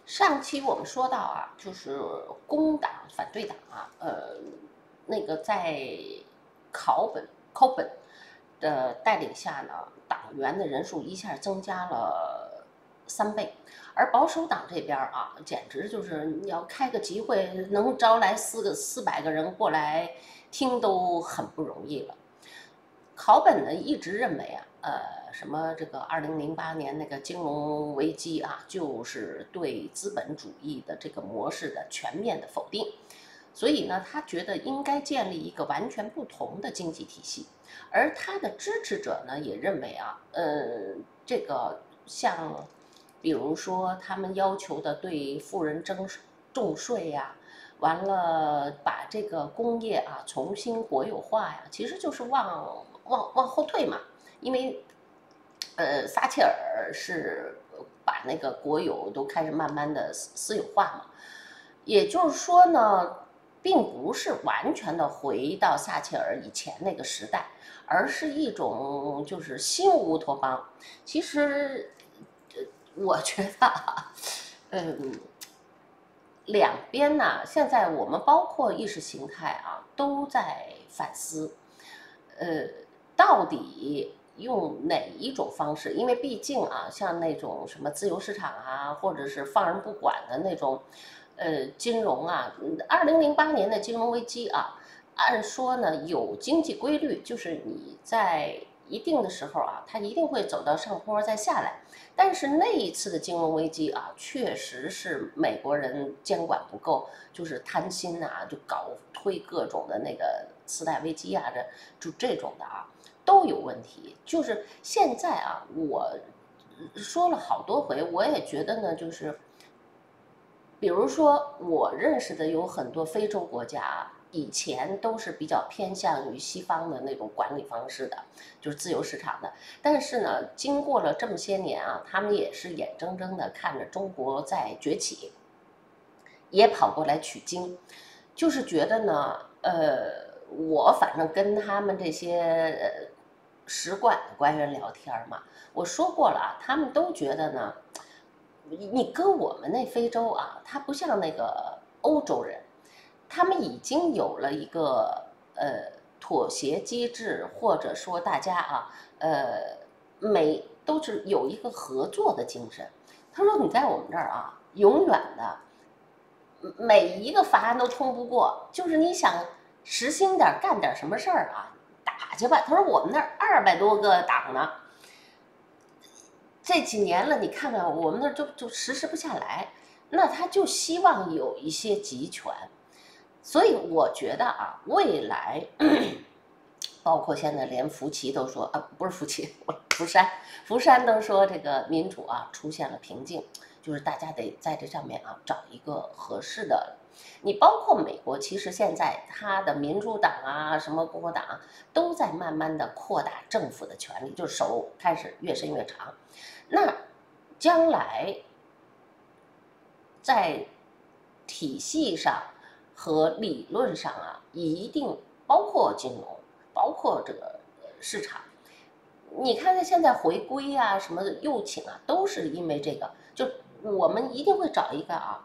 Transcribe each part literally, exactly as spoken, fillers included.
上期我们说到啊，就是工党、反对党啊，呃，那个在考本、考本的带领下呢，党员的人数一下增加了三倍，而保守党这边啊，简直就是你要开个集会，能招来四个四百个人过来听都很不容易了。考本呢一直认为啊，呃，什么这个二零零八年那个金融危机啊，就是对资本主义的这个模式的全面的否定，所以呢，他觉得应该建立一个完全不同的经济体系，而他的支持者呢也认为啊，呃，这个像比如说他们要求的对富人征重税呀、完了把这个工业啊重新国有化呀，其实就是往往往后退嘛，因为呃撒切尔是把那个国有都开始慢慢的私有化嘛，也就是说呢，并不是完全的回到撒切尔以前那个时代，而是一种就是新乌托邦。其实，呃我觉得啊，嗯，两边呢，现在我们包括意识形态啊，都在反思，呃，到底用哪一种方式？因为毕竟啊，像那种什么自由市场啊，或者是放任不管的那种，呃，金融啊，二零零八年的金融危机啊，按说呢有经济规律，就是你在一定的时候啊，它一定会走到上坡再下来。但是那一次的金融危机啊，确实是美国人监管不够，就是贪心呐、啊，就搞推各种的那个次贷危机啊，这就这种的啊，都有问题。就是现在啊，我说了好多回，我也觉得呢，就是比如说我认识的有很多非洲国家啊。以前都是比较偏向于西方的那种管理方式的，就是自由市场的。但是呢，经过了这么些年啊，他们也是眼睁睁的看着中国在崛起，也跑过来取经，就是觉得呢，呃，我反正跟他们这些呃使馆的官员聊天嘛，我说过了啊，他们都觉得呢，你跟我们那非洲啊，他不像那个欧洲人，他们已经有了一个呃妥协机制，或者说大家啊，呃，每都是有一个合作的精神。他说你在我们这儿啊，永远的每一个法案都通不过，就是你想实心点干点什么事儿啊，打去吧。他说我们那儿二百多个党呢，这几年了，你看看我们那儿就就实施不下来，那他就希望有一些集权。所以我觉得啊，未来包括现在连福奇都说啊，不是福奇，福山，福山都说这个民主啊出现了瓶颈，就是大家得在这上面啊找一个合适的。你包括美国，其实现在它的民主党啊，什么共和党啊，都在慢慢的扩大政府的权力，就是手开始越伸越长。那将来在体系上和理论上啊，一定包括金融，包括这个市场。你看看现在回归啊，什么右倾啊，都是因为这个。就我们一定会找一个啊，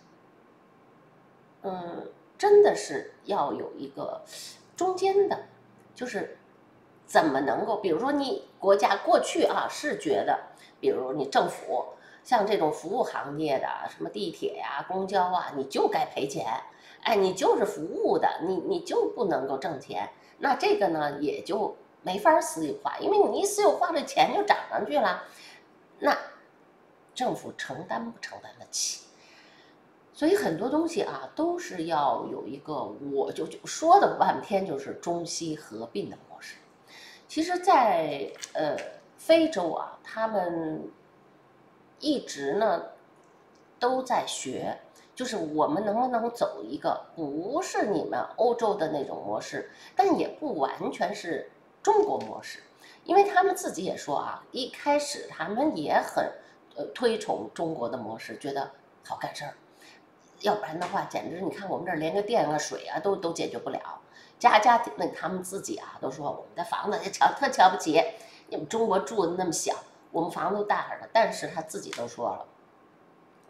嗯，真的是要有一个中间的，就是怎么能够，比如说你国家过去啊是觉得，比如你政府像这种服务行业的，什么地铁呀、公交啊，你就该赔钱，哎，你就是服务的，你你就不能够挣钱，那这个呢也就没法私有化，因为你一私有化，这钱就涨上去了，那政府承担不承担得起？所以很多东西啊，都是要有一个，我就就说的半天就是中西合并的模式。其实在，呃非洲啊，他们一直呢都在学，就是我们能不能走一个不是你们欧洲的那种模式，但也不完全是中国模式，因为他们自己也说啊，一开始他们也很呃推崇中国的模式，觉得好干事儿。要不然的话，简直你看我们这儿连个电啊、水啊都都解决不了，家家那他们自己啊都说我们的房子瞧特瞧不起，你们中国住的那么小，我们房子都大着呢。但是他自己都说了，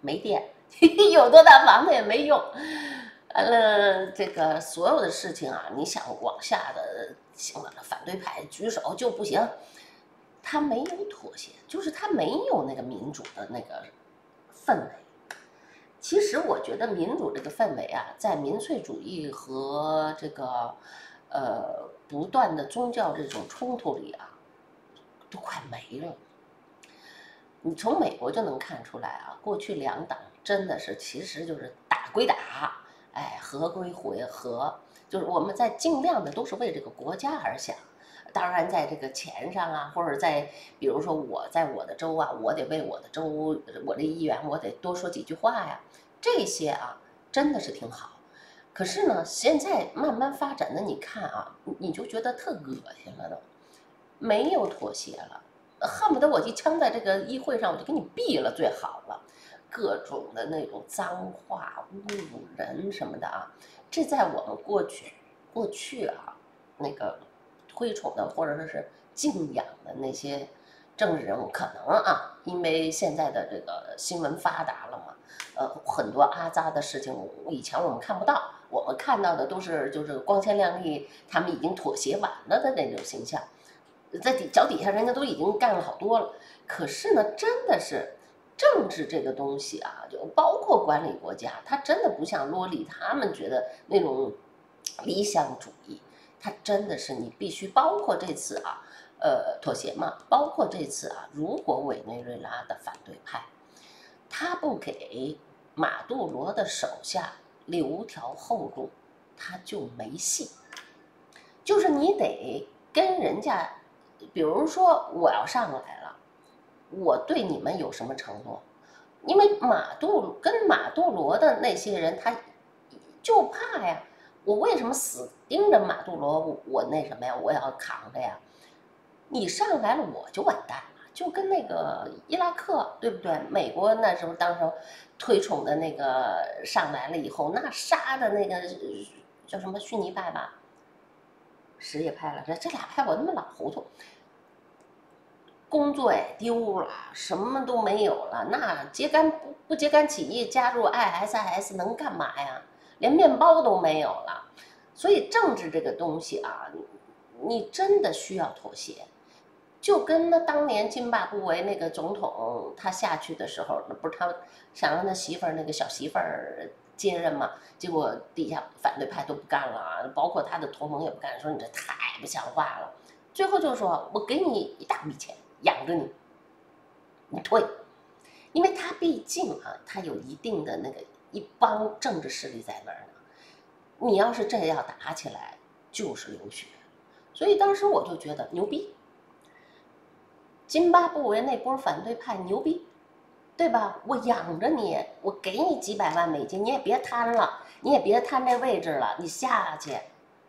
没电，有多大房子也没用。完了，这个所有的事情啊，你想往下的行了，反对派举手就不行，他没有妥协，就是他没有那个民主的那个氛围。其实我觉得民主这个氛围啊，在民粹主义和这个呃不断的宗教这种冲突里啊，都快没了。你从美国就能看出来啊，过去两党真的是其实就是打归打，哎，和归回和，就是我们在尽量的都是为这个国家而想。当然，在这个钱上啊，或者在比如说我在我的州啊，我得为我的州，我的议员我得多说几句话呀，这些啊真的是挺好。可是呢，现在慢慢发展的，你看啊，你就觉得特恶心了都，没有妥协了。恨不得我一枪在这个议会上，我就给你毙了最好了。各种的那种脏话、侮辱人什么的啊，这在我们过去过去啊，那个推崇的或者说是敬仰的那些政治人物，可能啊，因为现在的这个新闻发达了嘛，呃，很多阿扎的事情，以前我们看不到，我们看到的都是就是光鲜亮丽，他们已经妥协完了的那种形象。在底脚底下，人家都已经干了好多了。可是呢，真的是政治这个东西啊，就包括管理国家，它真的不像罗里他们觉得那种理想主义，它真的是你必须包括这次啊，呃，妥协嘛，包括这次啊，如果委内瑞拉的反对派他不给马杜罗的手下留条后路，他就没戏。就是你得跟人家。比如说我要上来了，我对你们有什么承诺？因为马杜跟马杜罗的那些人，他就怕呀。我为什么死盯着马杜罗？我我那什么呀？我要扛着呀。你上来了，我就完蛋了。就跟那个伊拉克，对不对？美国那时候当时推崇的那个上来了以后，那杀的那个叫什么逊尼派吧？什叶派了，这这俩派我他妈老糊涂，工作也丢了，什么都没有了，那揭竿不不揭竿起义，加入 I S I S 能干嘛呀？连面包都没有了。所以政治这个东西啊，你真的需要妥协。就跟那当年津巴布韦那个总统他下去的时候，那不是他想让他媳妇儿那个小媳妇儿接任嘛，结果底下反对派都不干了，包括他的同盟也不干，说你这太不像话了。最后就说我给你一大笔钱养着你，你退，因为他毕竟啊，他有一定的那个一帮政治势力在那儿呢。你要是这样打起来，就是流血。所以当时我就觉得牛逼，津巴布韦那波反对派牛逼，对吧？我养着你，我给你几百万美金，你也别贪了，你也别贪这位置了，你下去，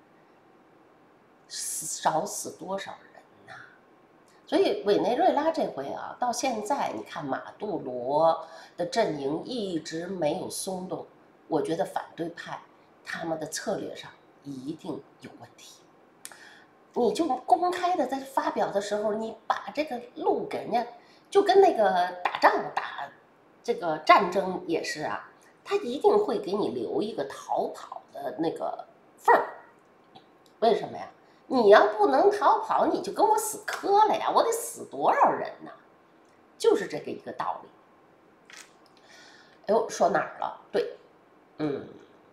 少死多少人呐？所以委内瑞拉这回啊，到现在你看马杜罗的阵营一直没有松动，我觉得反对派他们的策略上一定有问题。你就公开的在发表的时候，你把这个路给人家，就跟那个打仗打这个战争也是啊，他一定会给你留一个逃跑的那个缝儿。为什么呀？你要不能逃跑，你就跟我死磕了呀！我得死多少人呢？就是这个一个道理。哎呦，说哪儿了？对，嗯，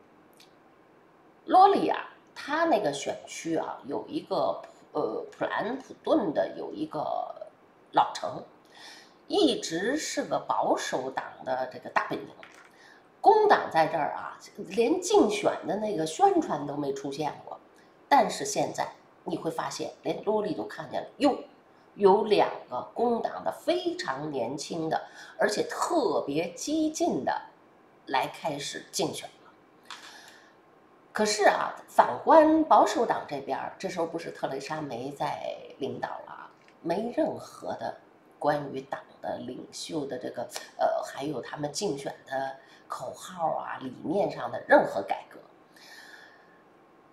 罗里亚他那个选区啊，有一个呃普兰普顿的有一个老城，一直是个保守党的这个大本营。工党在这儿啊，连竞选的那个宣传都没出现过。但是现在你会发现，连罗里都看见了，哟，有两个工党的非常年轻的，而且特别激进的，来开始竞选了。可是啊，反观保守党这边，这时候不是特蕾莎梅在领导了，没任何的关于党的领袖的这个呃，还有他们竞选的口号啊、理念上的任何改革。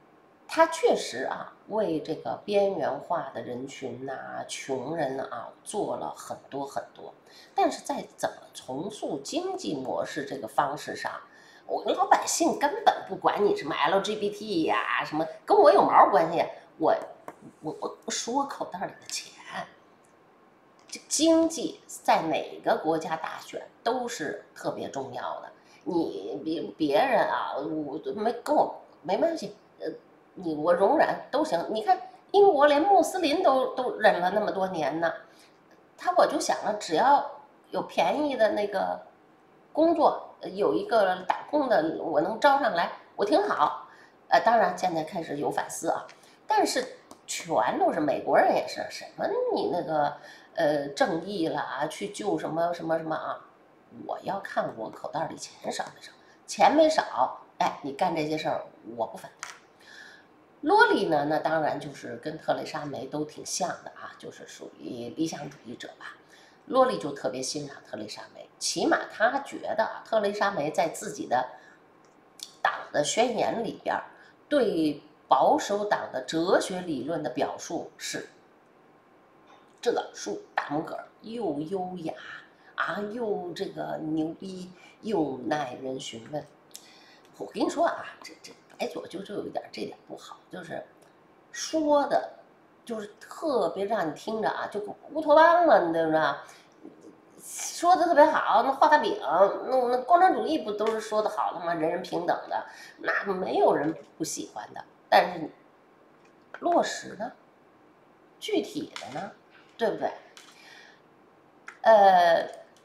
他确实啊，为这个边缘化的人群呐、啊、穷人啊做了很多很多，但是在怎么重塑经济模式这个方式上，我们老百姓根本不管你什么 L G B T 呀、啊，什么跟我有毛关系？我我我我数我口袋里的钱。这经济在哪个国家大选都是特别重要的。你别别人啊，我没跟我没关系，呃，你我容忍都行。你看英国连穆斯林都都忍了那么多年呢，他我就想了，只要有便宜的那个工作，有一个打工的我能招上来，我挺好。呃，当然现在开始有反思啊，但是全都是美国人也是什么你那个呃正义啦，去救什么什么什么啊，我要看我口袋里钱少没少，钱没少，哎，你干这些事儿我不反对。洛丽呢，那当然就是跟特蕾莎梅都挺像的啊，就是属于理想主义者吧。洛丽就特别欣赏特蕾莎梅，起码他觉得啊，特蕾莎梅在自己的党的宣言里边对保守党的哲学理论的表述是这竖大拇哥，又优雅啊，又这个牛逼，又耐人询问。我跟你说啊，这这白左就就有一点这点不好，就是说的，就是特别让你听着啊，就乌托邦嘛，对不对？说的特别好，那画大饼，那那共产主义不都是说的好的吗？人人平等的，那没有人不喜欢的。但是落实呢，具体的呢，对不对？呃，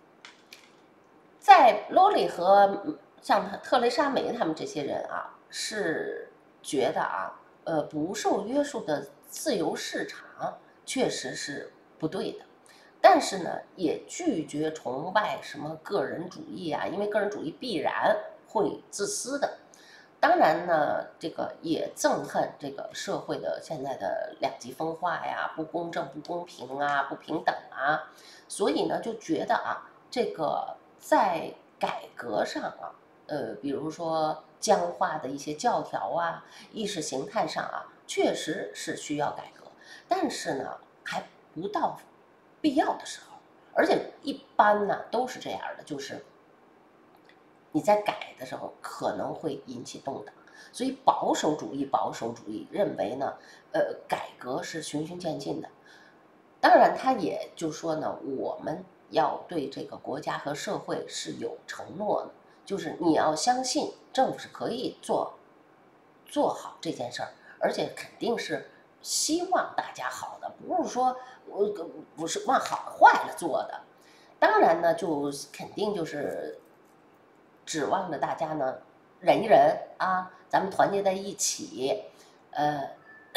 在罗里和像特蕾莎梅他们这些人啊，是觉得啊，呃，不受约束的自由市场确实是不对的。但是呢，也拒绝崇拜什么个人主义啊，因为个人主义必然会自私的。当然呢，这个也憎恨这个社会的现在的两极分化呀、不公正、不公平啊、不平等啊，所以呢，就觉得啊，这个在改革上啊，呃，比如说僵化的一些教条啊、意识形态上啊，确实是需要改革，但是呢，还不到必要的时候，而且一般呢都是这样的，就是你在改的时候可能会引起动荡，所以保守主义保守主义认为呢，呃，改革是循序渐进的。当然，他也就说呢，我们要对这个国家和社会是有承诺的，就是你要相信政府是可以做做好这件事儿，而且肯定是希望大家好的，不是说我不是往好坏了做的。当然呢，就肯定就是指望着大家呢忍一忍啊，咱们团结在一起，呃，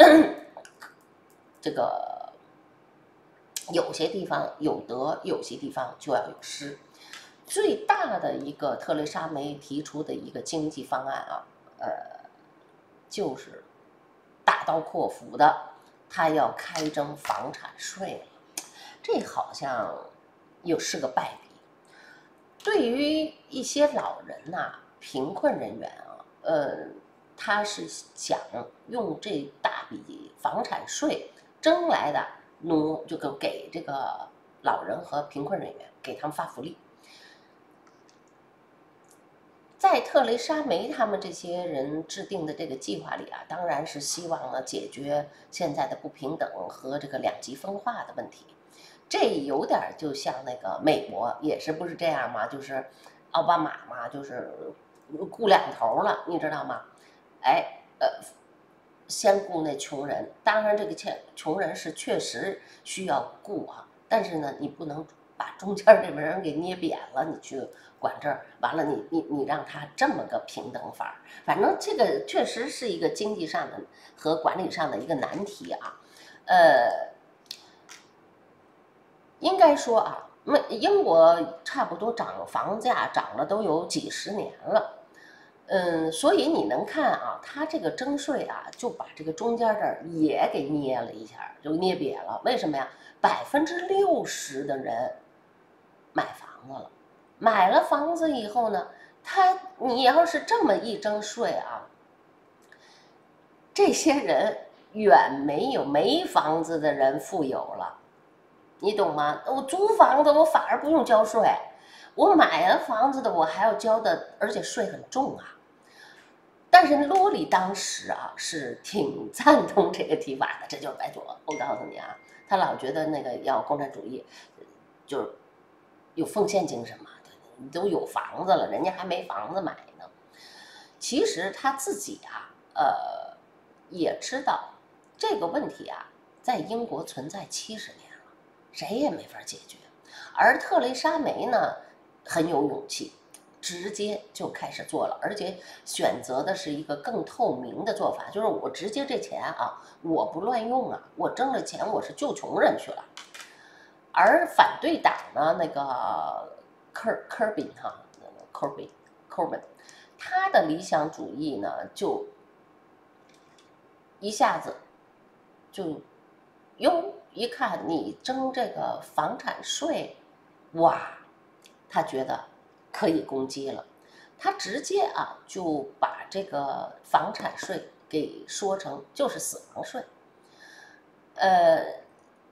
这个有些地方有得，有些地方就要有失。最大的一个特蕾莎梅提出的一个经济方案啊，呃，就是大刀阔斧的，他要开征房产税了。这好像又是个败笔。对于一些老人呐、啊，贫困人员啊，呃，他是想用这大笔房产税征来的，挪这个给这个老人和贫困人员给他们发福利。在特蕾莎梅他们这些人制定的这个计划里啊，当然是希望呢解决现在的不平等和这个两极分化的问题。这有点就像那个美国也是不是这样吗？就是奥巴马嘛，就是顾两头了，你知道吗？哎，呃，先顾那穷人，当然这个穷穷人是确实需要顾啊，但是呢，你不能把中间这边人给捏扁了，你去管这儿，完了你你你让他这么个平等法，反正这个确实是一个经济上的和管理上的一个难题啊，呃。应该说啊，那英国差不多涨房价涨了都有几十年了，嗯，所以你能看啊，它这个征税啊，就把这个中间这儿也给捏了一下，就捏瘪了。为什么呀？百分之六十的人买房子了，买了房子以后呢，他你要是这么一征税啊， 这些人远没有没房子的人富有了，你懂吗？我租房子我反而不用交税，我买了房子的我还要交的，而且税很重啊。但是罗里当时啊是挺赞同这个提法的，这就是白左。我告诉你啊，他老觉得那个要共产主义，就是有奉献精神嘛。你都有房子了，人家还没房子买呢。其实他自己啊，呃，也知道这个问题啊，在英国存在七十年了，谁也没法解决。而特蕾莎梅呢，很有勇气。直接就开始做了，而且选择的是一个更透明的做法，就是我直接这钱啊，我不乱用啊，我挣了钱我是救穷人去了。而反对党呢，那个科科宾哈，那个科宾科宾，他的理想主义呢，就一下子就哟一看你征这个房产税，哇，他觉得可以攻击了，他直接啊就把这个房产税给说成就是死亡税。呃，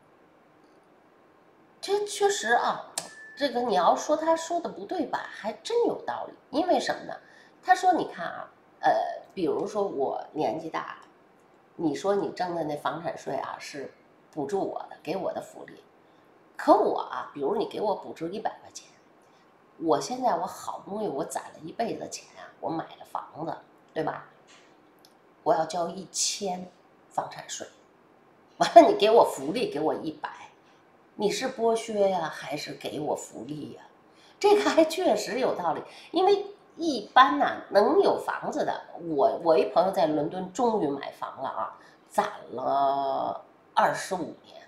这确实啊，这个你要说他说的不对吧，还真有道理。因为什么呢？他说你看啊，呃，比如说我年纪大，你说你征的那房产税啊是补助我的，给我的福利，可我啊，比如你给我补助一百块钱。我现在我好不容易我攒了一辈子的钱啊，我买了房子，对吧？我要交一千房产税，完了你给我福利给我一百，你是剥削呀还是给我福利呀？这个还确实有道理，因为一般呢、啊、能有房子的，我我一朋友在伦敦终于买房了啊，攒了二十五年，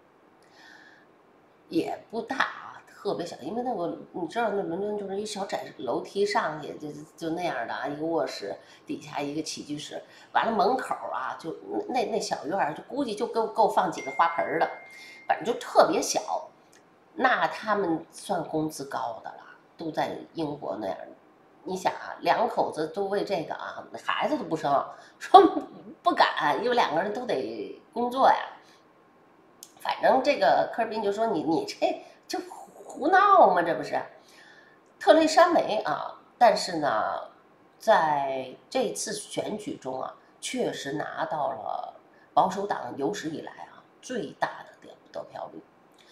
也不大啊，特别小，因为那个你知道，那伦敦就是一小窄楼梯上去，就就那样的啊，一个卧室底下一个起居室，完了门口啊，就那那小院就估计就够够放几个花盆的，反正就特别小。那他们算工资高的了，都在英国那样。你想啊，两口子都为这个啊，孩子都不生，说不敢，因为两个人都得工作呀。反正这个科尔宾就说你你这就胡闹嘛，这不是？特蕾莎梅啊，但是呢，在这次选举中啊，确实拿到了保守党有史以来啊最大的得得票率。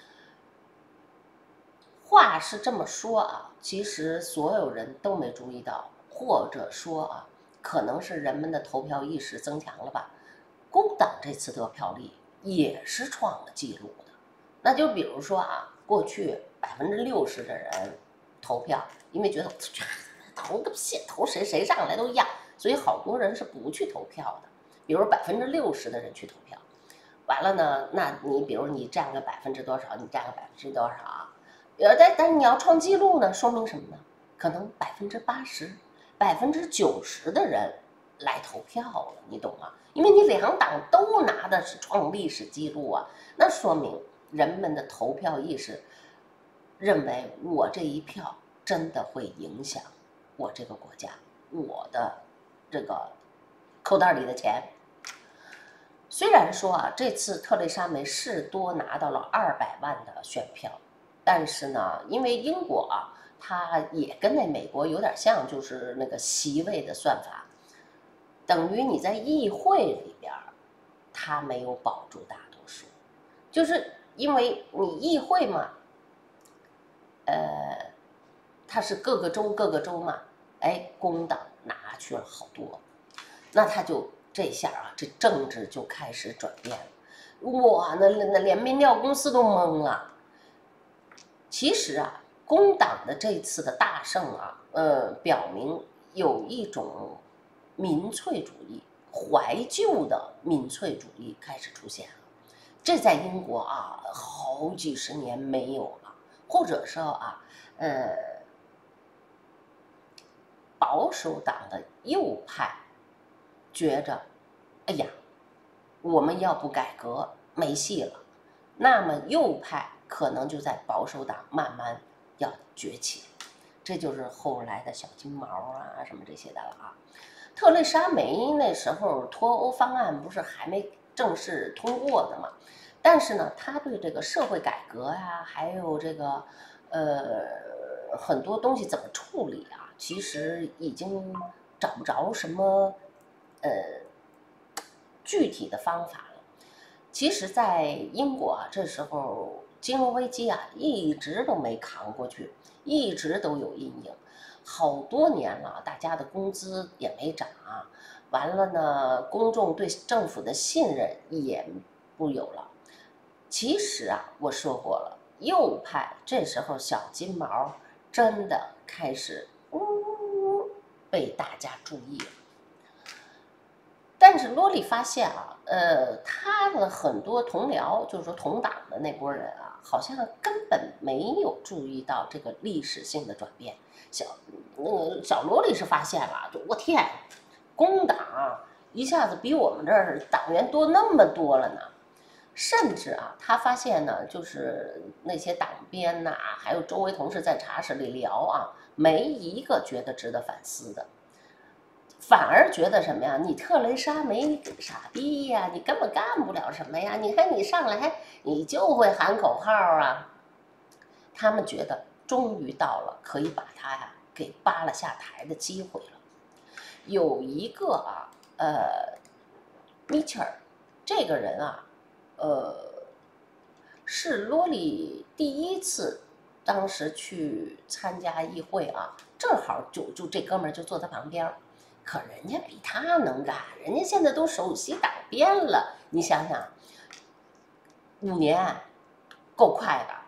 话是这么说啊，其实所有人都没注意到，或者说啊，可能是人们的投票意识增强了吧。工党这次得票率也是创了纪录的。那就比如说啊，过去百分之六十的人投票，因为觉得投个屁，投谁谁上来都一样，所以好多人是不去投票的。比如百分之六十的人去投票，完了呢，那你比如你占个百分之多少，你占个百分之多少啊？呃，但但是你要创纪录呢，说明什么呢？可能百分之八十、百分之九十的人来投票了，你懂吗？因为你两党都拿的是创历史记录啊，那说明人们的投票意识认为我这一票真的会影响我这个国家，我的这个口袋里的钱。虽然说啊，这次特蕾莎梅是多拿到了二百万的选票，但是呢，因为英国啊，它也跟那美国有点像，就是那个席位的算法，等于你在议会里边，它没有保住大多数，就是因为你议会嘛，呃，它是各个州各个州嘛，哎，工党拿去了好多，那他就这下啊，这政治就开始转变了，哇，那那连面料公司都懵了。其实啊，工党的这次的大胜啊，呃，表明有一种民粹主义、怀旧的民粹主义开始出现了。这在英国啊，好几十年没有了，或者说啊，呃，保守党的右派觉着，哎呀，我们要不改革没戏了，那么右派可能就在保守党慢慢要崛起，这就是后来的小金毛啊什么这些的了啊。 特蕾莎梅那时候脱欧方案不是还没正式通过的嘛？但是呢，他对这个社会改革呀、啊，还有这个呃很多东西怎么处理啊，其实已经找不着什么呃具体的方法了。其实，在英国啊，这时候金融危机啊一直都没扛过去，一直都有阴影，好多年了，大家的工资也没涨啊，完了呢，公众对政府的信任也不有了。其实啊，我说过了，右派这时候小金毛真的开始呜呜呜被大家注意了。但是罗莉发现啊，呃，他的很多同僚，就是说同党的那波人啊，好像根本没有注意到这个历史性的转变。小那个小罗莉是发现了，就我天，工党一下子比我们这儿党员多那么多了呢。甚至啊，他发现呢，就是那些党鞭呐、啊，还有周围同事在茶室里聊啊，没一个觉得值得反思的。反而觉得什么呀？你特蕾莎梅你傻逼呀，你根本干不了什么呀！你看你上来你就会喊口号啊。他们觉得终于到了可以把他呀给扒了下台的机会了。有一个啊，呃，米切尔这个人啊，呃，是罗莉第一次当时去参加议会啊，正好就就这哥们儿就坐他旁边。可人家比他能干，人家现在都首席党鞭了，你想想，五年够快的。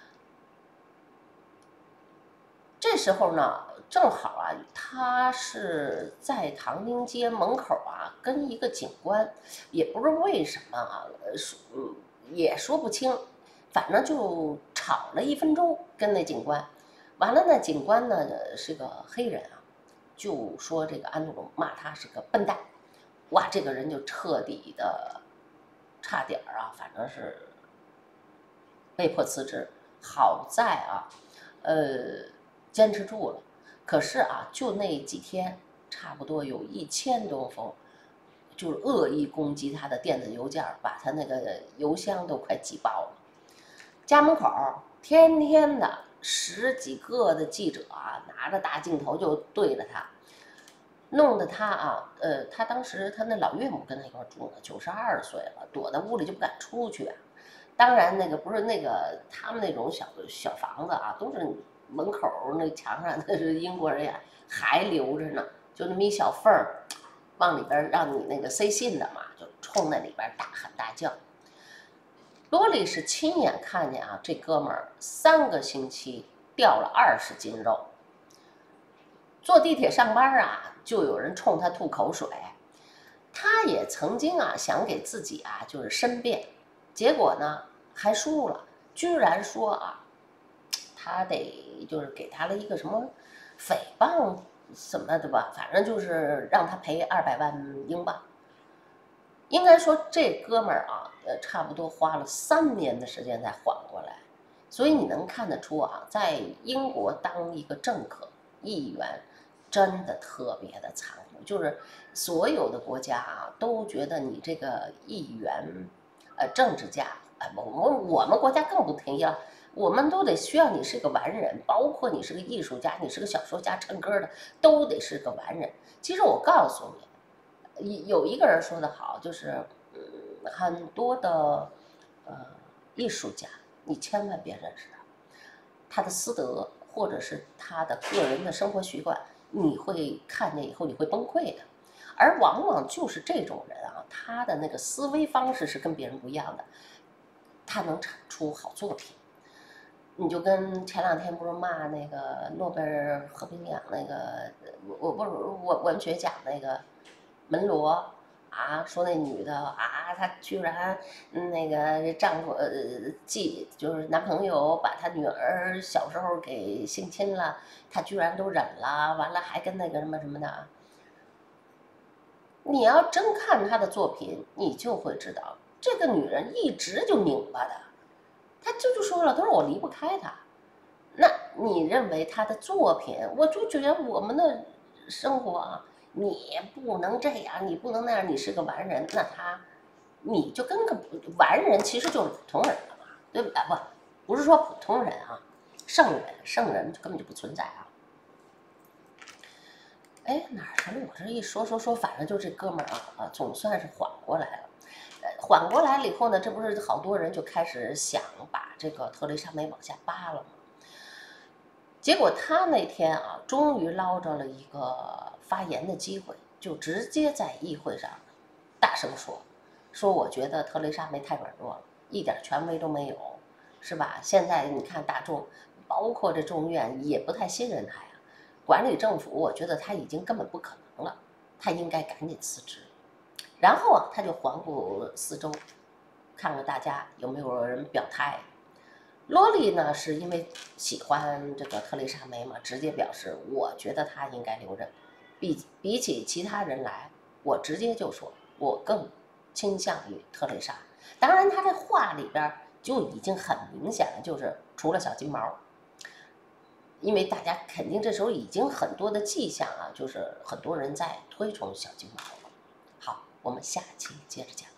这时候呢，正好啊，他是在唐宁街门口啊，跟一个警官，也不知道为什么啊，说嗯也说不清，反正就吵了一分钟，跟那警官。完了呢，警官呢是个黑人啊。就说这个安德鲁骂他是个笨蛋，哇，这个人就彻底的差点儿啊，反正是被迫辞职。好在啊，呃，坚持住了。可是啊，就那几天，差不多有一千多封，就是恶意攻击他的电子邮件，把他那个邮箱都快挤爆了。家门口天天的十几个的记者啊，拿着大镜头就对着他。弄得他啊，呃，他当时他那老岳母跟他一块住呢，九十二岁了，躲在屋里就不敢出去啊。当然，那个不是那个他们那种小小房子啊，都是门口那墙上那是英国人呀，还留着呢，就那么一小缝儿，往里边让你那个塞信的嘛，就冲那里边大喊大叫。罗莉是亲眼看见啊，这哥们儿三个星期掉了二十斤肉。坐地铁上班啊，就有人冲他吐口水。他也曾经啊想给自己啊就是申辩，结果呢还输了，居然说啊，他得就是给他了一个什么诽谤什么的吧，反正就是让他赔二百万英镑。应该说这哥们儿啊，呃，差不多花了三年的时间才缓过来。所以你能看得出啊，在英国当一个政客、议员，真的特别的残酷。就是所有的国家啊，都觉得你这个议员，呃，政治家，哎，我们我们国家更不提了，我们都得需要你是个完人，包括你是个艺术家，你是个小说家、唱歌的，都得是个完人。其实我告诉你。有一个人说的好，就是嗯，很多的呃艺术家，你千万别认识他，他的私德或者是他的个人的生活习惯，你会看见以后你会崩溃的。而往往就是这种人啊，他的那个思维方式是跟别人不一样的，他能产出好作品。你就跟前两天不是骂那个诺贝尔和平奖那个，我不是我文学奖那个。门罗啊，说那女的啊，她居然那个丈夫呃继就是男朋友把她女儿小时候给性侵了，她居然都忍了，完了还跟那个什么什么的。你要真看她的作品，你就会知道，这个女人一直就拧巴的，她这就说了，她说我离不开她。那你认为她的作品，我就觉得我们的生活啊。 你不能这样，你不能那样，你是个完人，那他你就跟个完人其实就是普通人了嘛，对吧？不，不是说普通人啊，圣人，圣人根本就不存在啊。哎，哪儿去了？我这一说说说，反正就这哥们儿啊啊，总算是缓过来了。呃，缓过来了以后呢，这不是好多人就开始想把这个特蕾莎梅往下扒了吗？结果他那天啊，终于捞着了一个发言的机会，就直接在议会上大声说：“说我觉得特蕾莎梅太软弱了，一点权威都没有，是吧？现在你看大众，包括这众院也不太信任他呀。管理政府，我觉得他已经根本不可能了，他应该赶紧辞职。”然后啊，他就环顾四周，看看大家有没有人表态。罗莉呢，是因为喜欢这个特蕾莎梅嘛，直接表示我觉得她应该留任。比比起其他人来，我直接就说，我更倾向于特蕾莎。当然，他这话里边就已经很明显了，就是除了小金毛，因为大家肯定这时候已经很多的迹象啊，就是很多人在推崇小金毛了。好，我们下期接着讲。